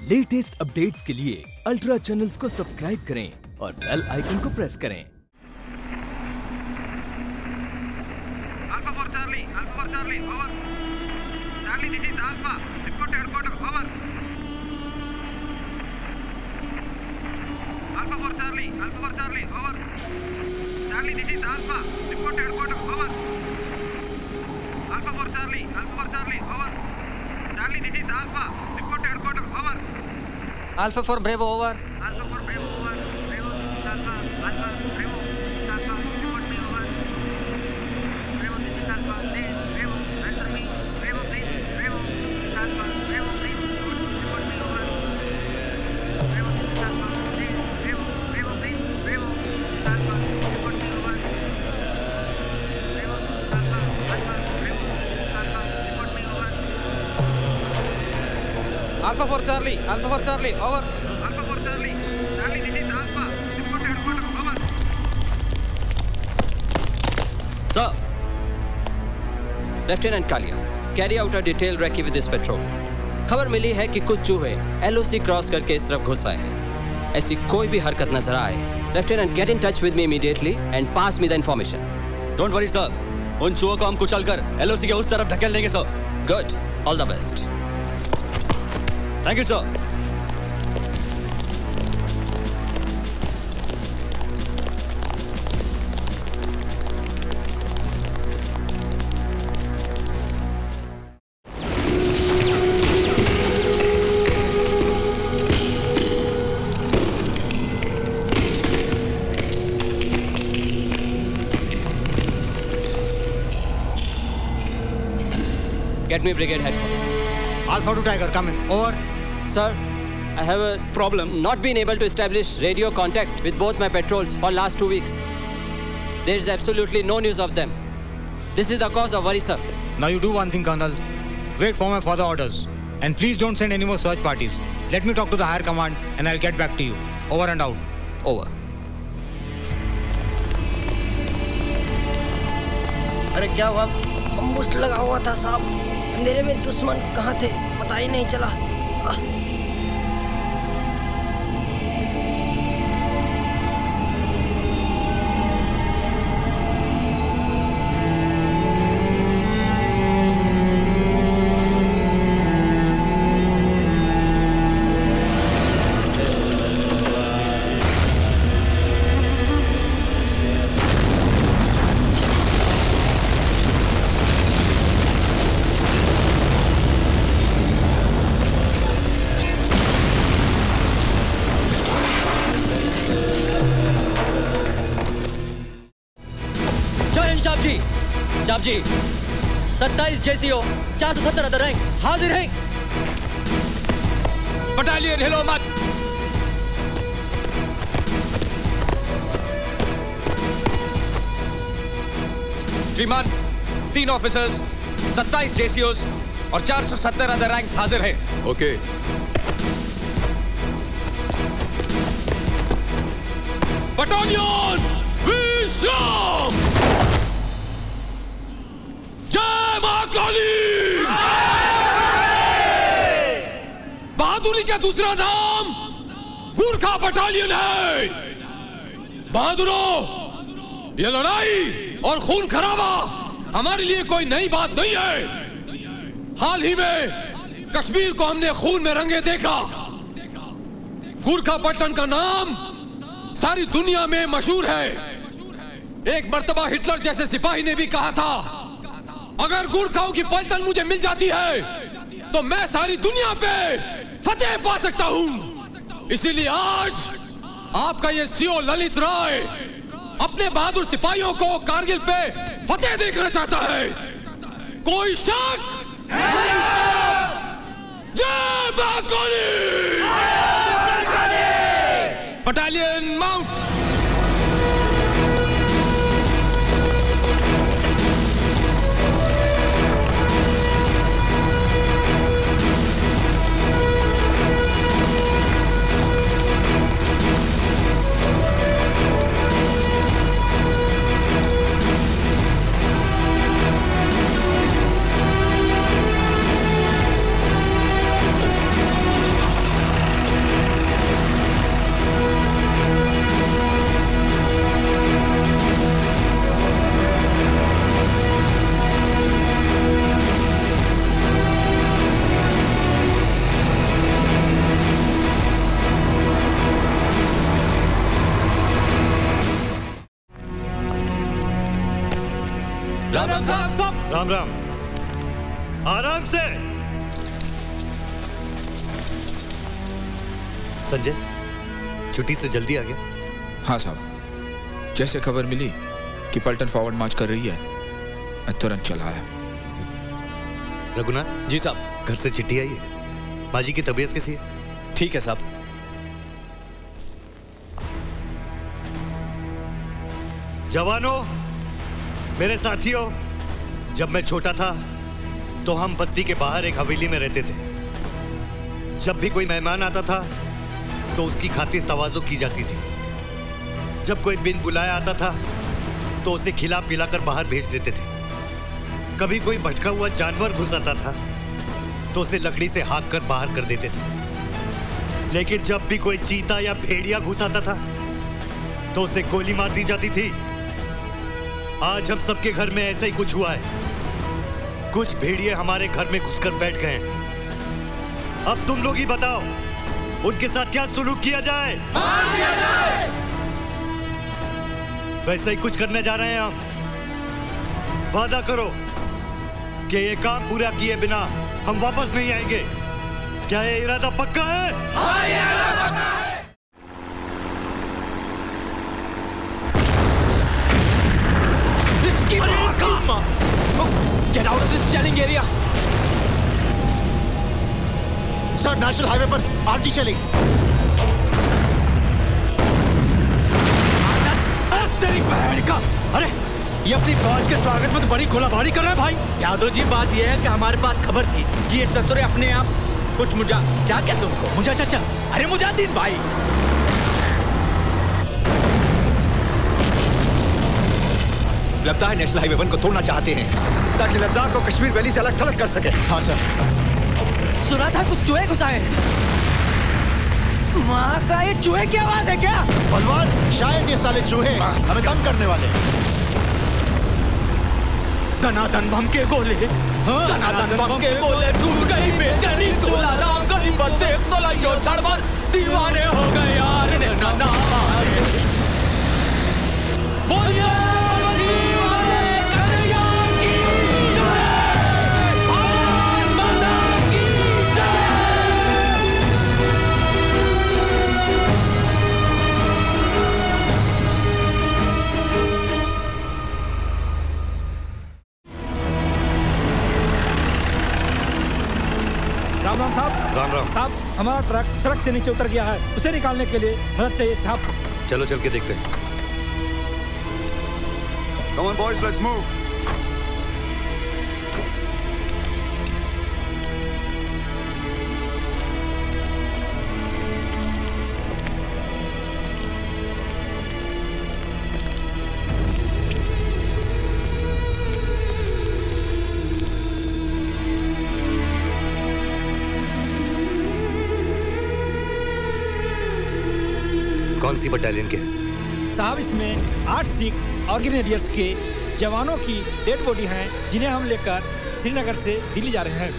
Latest updates के लिए ultra channels को सब्सक्राइब करें और बेल आइकन को प्रेस करें। Alpha for Charlie, over. Charlie, this is Alpha. Report to headquarters, over. Alpha for Charlie, over. Charlie, this is Alpha. Report to headquarters, over. Alpha for Charlie, over. Charlie, this is Alpha. Report to headquarters, over. Alpha for Bravo, over. Alpha for Bravo, over. Bravo, Alpha, Bravo, report me, over. Bravo, this is Alpha. Please, Bravo, answer me. Bravo, please. Bravo, this is Alpha. Bravo, please, report me, over. Bravo, this is Alpha. Please, Bravo, please. Bravo, this is Alpha. Report me, over. Bravo, this is Alpha. Bravo, report me, over. Alpha for Charlie, over. Alpha for Charlie. Charlie, this is Alpha. Report to headquarters, over. Sir, Lieutenant Kalia, carry out a detailed recce with this patrol. खबर मिली है कि कुछ चूहे LOC cross करके इस तरफ घुस आए हैं। ऐसी कोई भी हरकत नजर आए, Lieutenant, get in touch with me immediately and pass me the information. Don't worry, sir. उन चूहों को हम कुचल कर LOC के उस तरफ ढकेल देंगे, sir. Good. All the best. Thank you, sir. Get me brigade headquarters. Alpha to Tiger, come in. Over. Sir, I have a problem. Not been able to establish radio contact with both my patrols for last 2 weeks. There is absolutely no news of them. This is the cause of worry, sir. Now you do one thing, Colonel. Wait for my further orders. And please don't send any more search parties. Let me talk to the higher command and I'll get back to you. Over and out. Over. अरे क्या हुआ? अम्बुस्ट लगा हुआ था साहब। अंधेरे में दुश्मन कहाँ थे पता ही नहीं चला। साहब जी 27 JCO 470 अदर रैंक हाजिर हैं। बटालियन हिलो मत। श्रीमान, 3 ऑफिसर्स, 27 JCOs और 470 अदर रैंक्स हाजिर हैं। ओके। बटालियन विश्राम। जय महाकाली। बहादुरी का दूसरा नाम गुरखा बटालियन है। बहादुरों, ये लड़ाई और खून खराबा हमारे लिए कोई नई बात नहीं है। हाल ही में कश्मीर को हमने खून में रंगे देखा। गुरखा पट्टन का नाम सारी दुनिया में मशहूर है। एक मर्तबा हिटलर जैसे सिपाही ने भी कहा था, अगर गुरखाओं की पलटन मुझे मिल जाती है तो मैं सारी दुनिया पे फतेह पा सकता हूं। इसीलिए आज आपका ये सीओ ललित राय अपने बहादुर सिपाहियों को कारगिल पे फतेह देखना चाहता है। कोई शक? जय महाकाली। Battalion mount. राम साहब। राम राम, आराम से। संजय, छुट्टी से जल्दी आ गया? हाँ साहब, जैसे खबर मिली कि पलटन फॉरवर्ड मार्च कर रही है, मैं तुरंत चला आया। रघुनाथ जी साहब। घर से चिट्ठी आई है। माँ जी की तबीयत कैसी है? ठीक है साहब। जवानों, मेरे साथियों, जब मैं छोटा था तो हम बस्ती के बाहर एक हवेली में रहते थे। जब भी कोई मेहमान आता था तो उसकी खातिर तवाज़ो की जाती थी। जब कोई बिन बुलाया आता था तो उसे खिला पिलाकर बाहर भेज देते थे। कभी कोई भटका हुआ जानवर घुस आता था तो उसे लकड़ी से हाँक कर बाहर कर देते थे। लेकिन जब भी कोई चीता या भेड़िया घुस आता था तो उसे गोली मार दी जाती थी। आज हम सबके घर में ऐसा ही कुछ हुआ है। कुछ भेड़िए हमारे घर में घुसकर बैठ गए हैं। अब तुम लोग ही बताओ, उनके साथ क्या सुलूक किया जाए? मार दिया जाए। वैसा ही कुछ करने जा रहे हैं हम। वादा करो कि ये काम पूरा किए बिना हम वापस नहीं आएंगे। क्या ये इरादा पक्का है? हाँ, ये इरादा पक्का है। Get out of this shelling area. Sir, national highway पर आरटी शेलिंग। तेरी बहन का! अरे ये अपनी फौज के स्वागत में तो बड़ी गोलाबारी कर रहे हैं भाई। यादव जी, बात ये है कि हमारे पास खबर थी कि ये ससुरे अपने आप कुछ मुझा क्या कहते उनको मुझा चाचा, अरे मुजाहिदीन भाई। लगता है नेशनल हाईवे 1 को तोड़ना चाहते हैं ताकि लद्दाख को कश्मीर वैली से अलग थलग कर सके। हाँ सर। सुना था कुछ चूहे घुसाए। माँ का, ये चूहे की आवाज है क्या? बलवान, शायद ये साले चूहे हमें दम करने वाले। दनादन बम के गोले, दनादन बम के गोले, टूट गई बेचैनी चोला राम गली पर देख तो लाइयो छड़बर, दीवाने हो गए यार ने नाना। बोलिए राम राम साहब। राम राम साहब, हमारा ट्रक सड़क से नीचे उतर गया है, उसे निकालने के लिए मदद चाहिए साहब। चलो चल के देखते हैं। Come on boys, let's move. कौन सी बटालियन के हैं? साहब, इसमें 8 सिख और ग्रेनेडियर्स के जवानों की डेड बॉडी हैं, जिन्हें हम लेकर श्रीनगर से दिल्ली जा रहे हैं।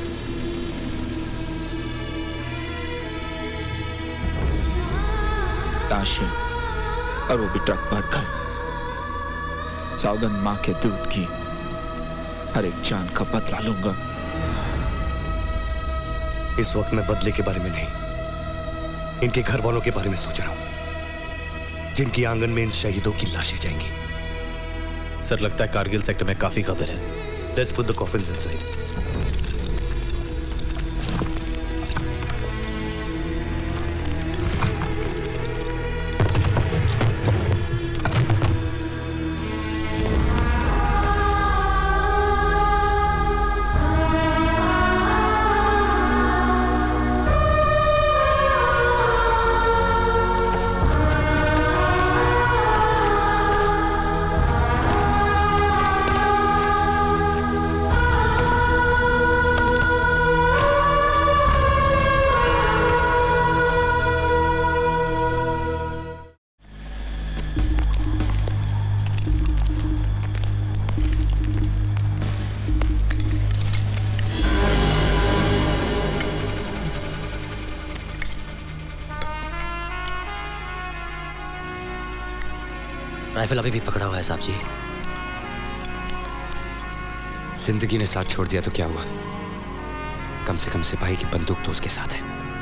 लाशें, और वो भी ट्रक भर कर। सौगंध माँ के दूध की, हर एक जान का बदला लूंगा। इस वक्त मैं बदले के बारे में नहीं, इनके घर वालों के बारे में सोच रहा हूं, जिनकी आंगन में इन शहीदों की लाशें जाएंगी। सर, लगता है कारगिल सेक्टर में काफी खतर है। Let's put the coffins inside. Rifle अभी भी पकड़ा हुआ है साहब जी। जिंदगी ने साथ छोड़ दिया तो क्या हुआ, कम से कम सिपाही की बंदूक तो उसके साथ है।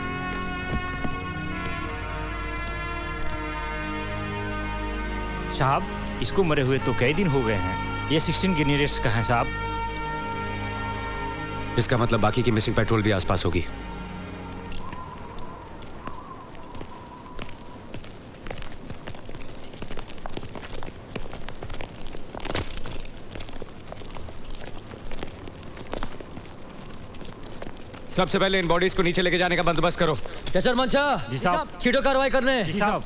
साहब, इसको मरे हुए तो कई दिन हो गए हैं। ये 16 ग्रेनेडियर्स का है साहब। इसका मतलब बाकी की मिसिंग पेट्रोल भी आसपास होगी। सबसे पहले इन बॉडीज को नीचे लेके जाने का बंदोबस्त करो। चचर मंचा जी साहब। छीटो कार्रवाई करने। जी साहब।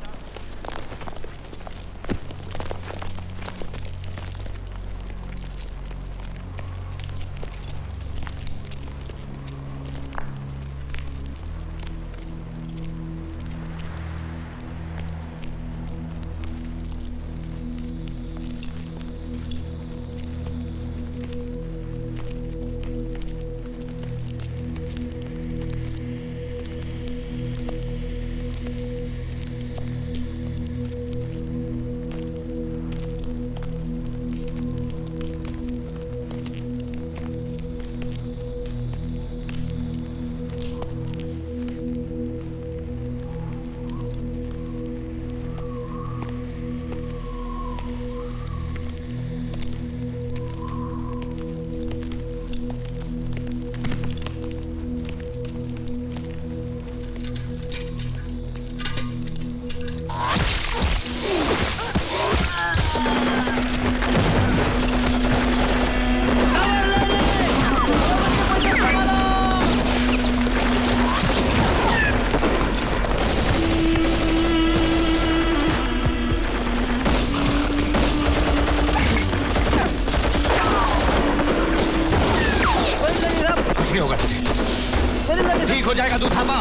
ठीक हो जाएगा, तू थापा।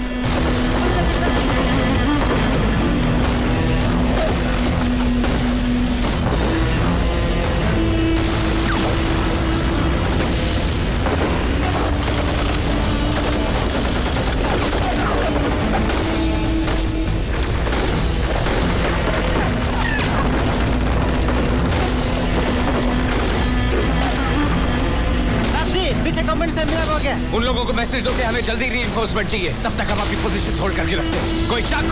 उन लोगों को मैसेज दो कि हमें जल्दी रीइंफोर्समेंट चाहिए। तब तक हम अपनी पोजीशन होल्ड करके रखते हैं। कोई शक?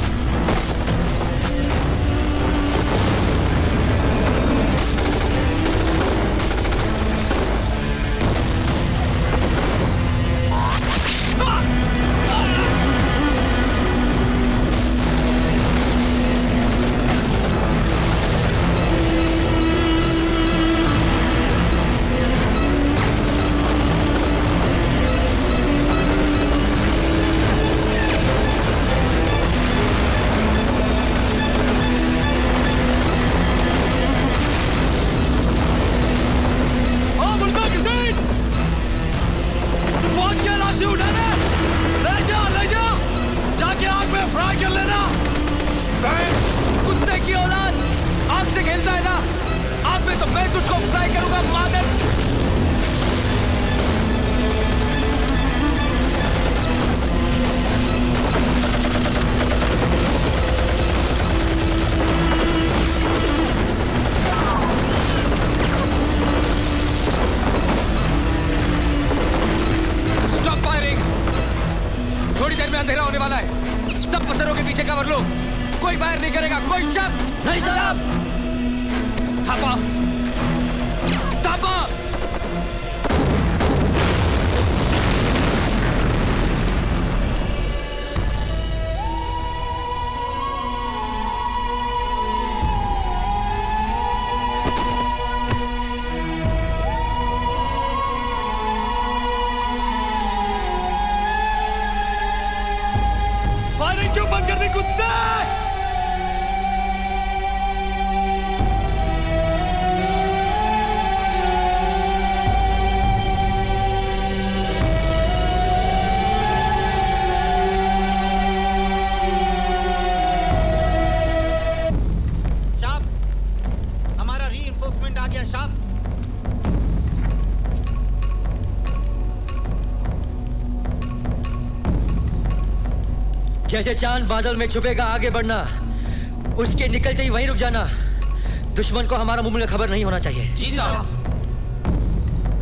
जैसे चांद बादल में छुपेगा आगे बढ़ना, उसके निकलते ही वहीं रुक जाना। दुश्मन को हमारा मुंह में खबर नहीं होना चाहिए। जी साहब।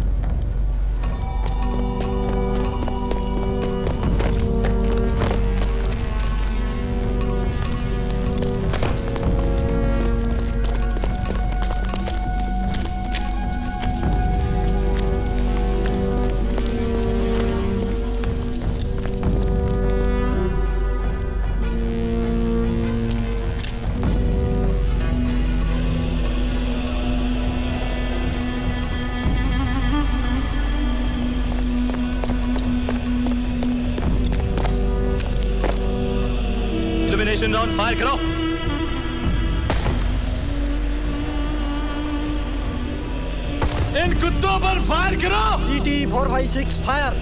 एलिमिनेशन राउंड फायर करो। इन कुत्तों पर फायर करो। ET 456 fire.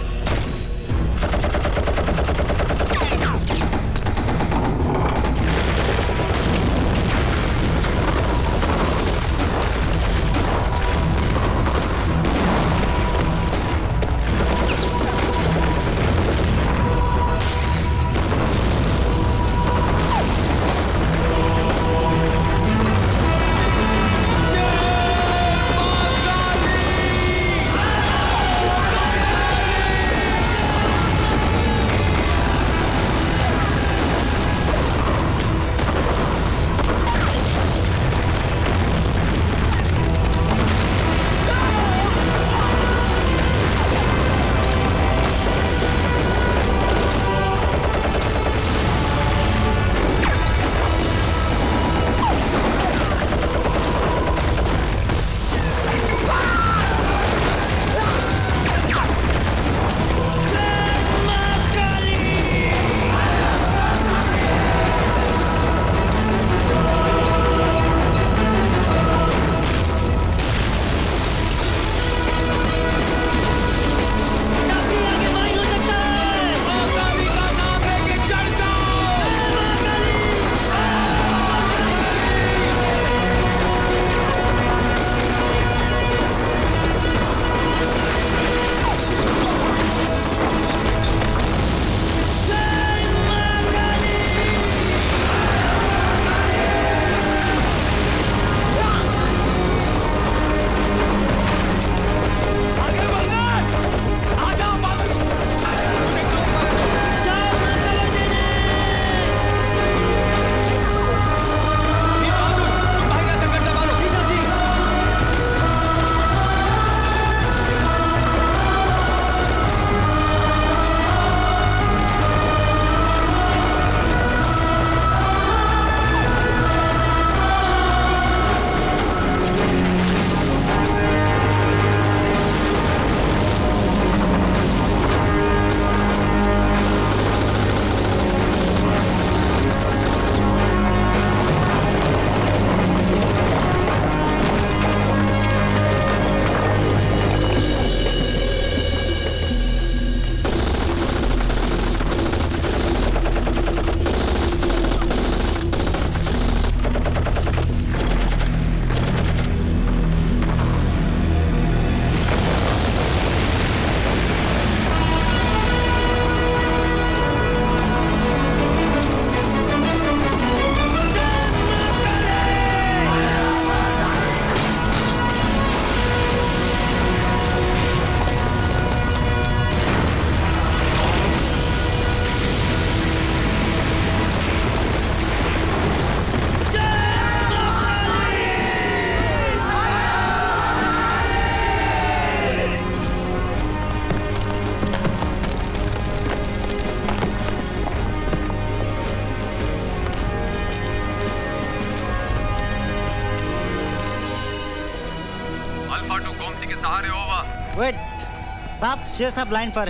वेट साहब, शेर साहब लाइन पर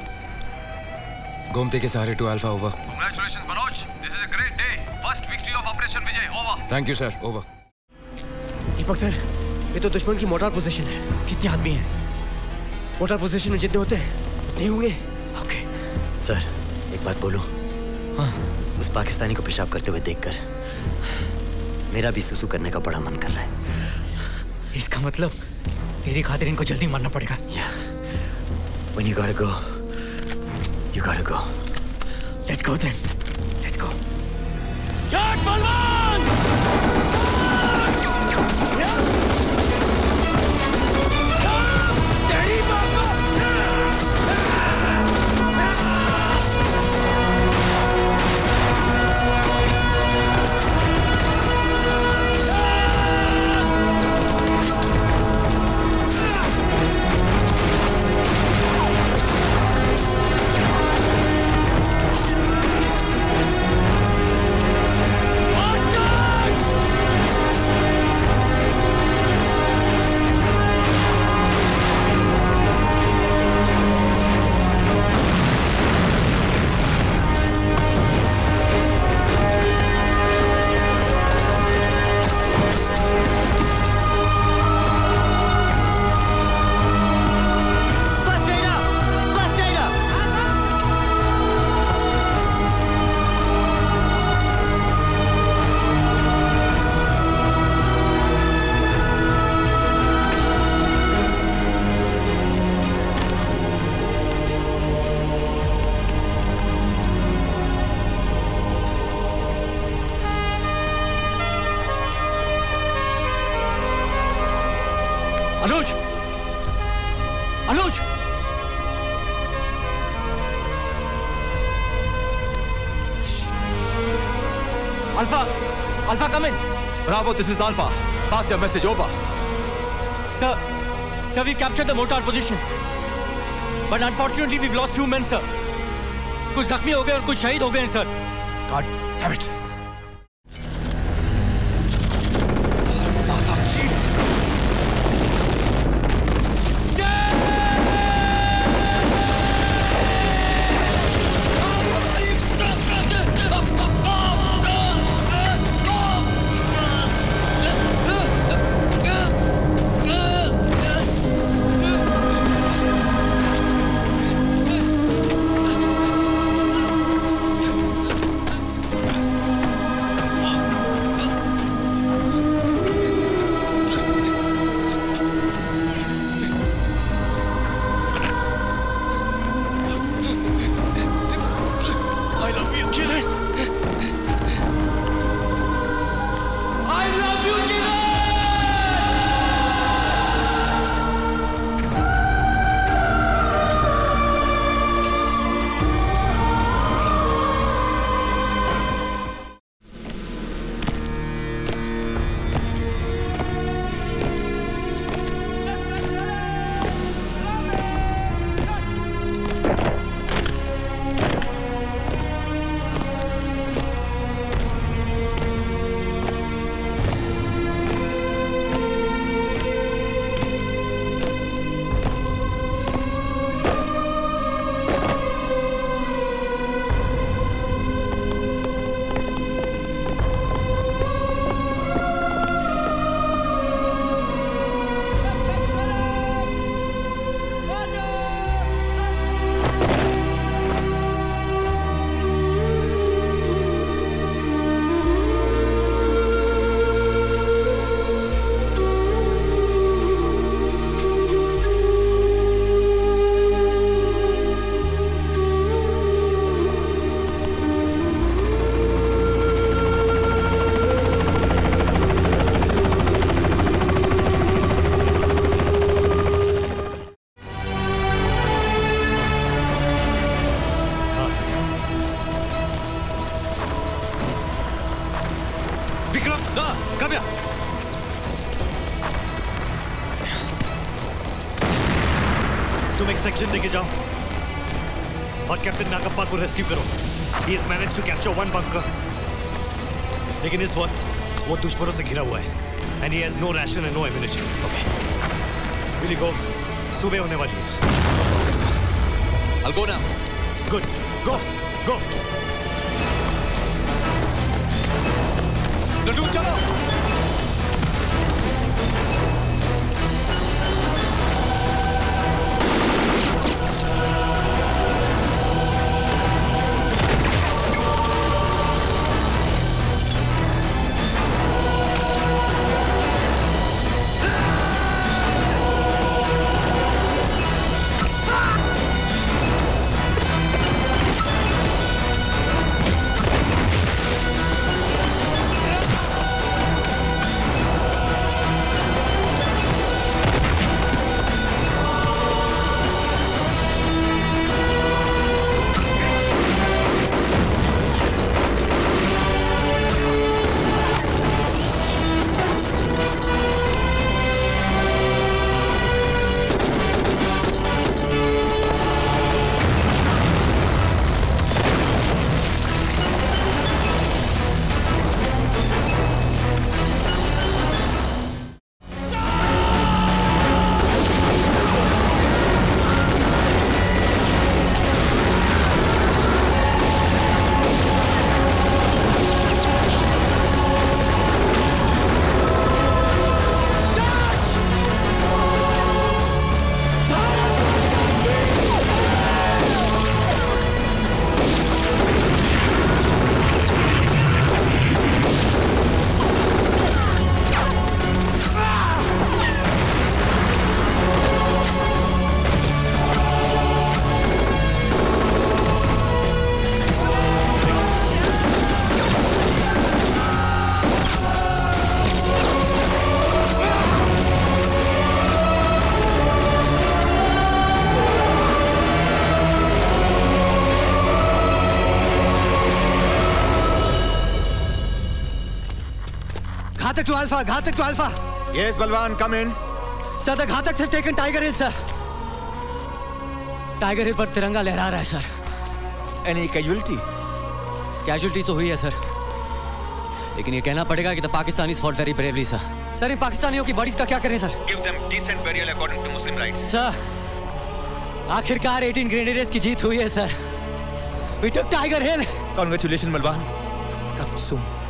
हैं। गोमती के सहारे to alpha over. Congratulations Manoj, this is a great day. First victory of Operation Vijay. Over. Thank you sir, over. Deepak sir, ये तो दुश्मन की मोटार पोजीशन है। कितने आदमी हैं? मोटार पोजीशन में जितने होते हैं उतने होंगे। ओके सर, एक बात बोलूं? हाँ। उस पाकिस्तानी को पेशाब करते हुए देखकर मेरा भी सुसु करने का बड़ा मन कर रहा है। इसका मतलब तेरी खातिर इनको जल्दी मारना पड़ेगा। When you gotta go, you gotta go. Let's go then. Let's go. Jat बलवान! तेरी बात को Alpha, come in. Bravo, this is Alpha. Pass your message over. Sir, we captured the mortar position. But unfortunately, we've lost few men, sir. कुछ जख्मी हो गए और कुछ शहीद हो गए, sir. God damn it. Section लेके जाओ और कैप्टन नागप्पा को रेस्क्यू करो। He has managed to capture one bunker. लेकिन इस वक्त वो दुश्मनों से घिरा हुआ है and he has no ration and no ammunition. Okay. Will you go? सुबह होने वाली है। Okay, sir. I'll go now. Good. Go. Go. लड्डू चलो। Ghatak to alpha, Ghatak to alpha. Yes Balwan, come in. Sir the Ghatak से taken Tiger Hill sir. Tiger Hill पर तिरंगा लहरा रहा है सर। Any casualty? कैजुअलिटी तो हुई है सर, लेकिन ये कहना पड़ेगा कि the Pakistanis fought very bravely sir. Sir इन पाकिस्तानियों की बॉडीज का क्या करें sir? Give them decent burial according to Muslim rites. Sir आखिरकार 18 ग्रेनेडियर्स की जीत हुई है sir. We took Tiger Hill. Congratulation Balwan, come soon.